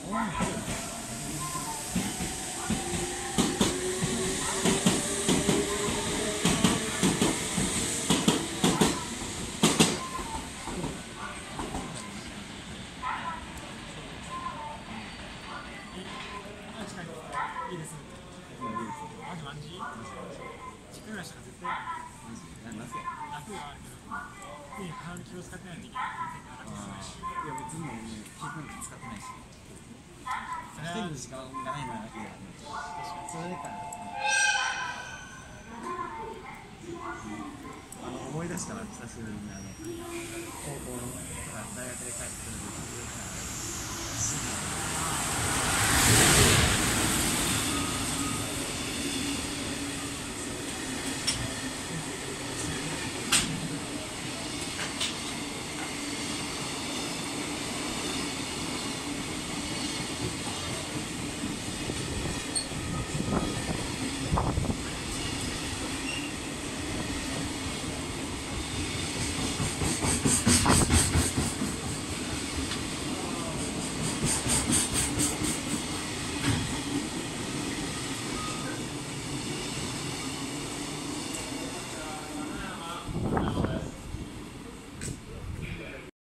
いいです。マジマジ。実家暮らしとか絶対。楽はあるけど、体に気を使ってないといけない。 いや別にもうね、気分使ってないし。一人の時間がないなら楽だ。それか。思い出したら久しぶりに高校のとか大学で帰ってくる時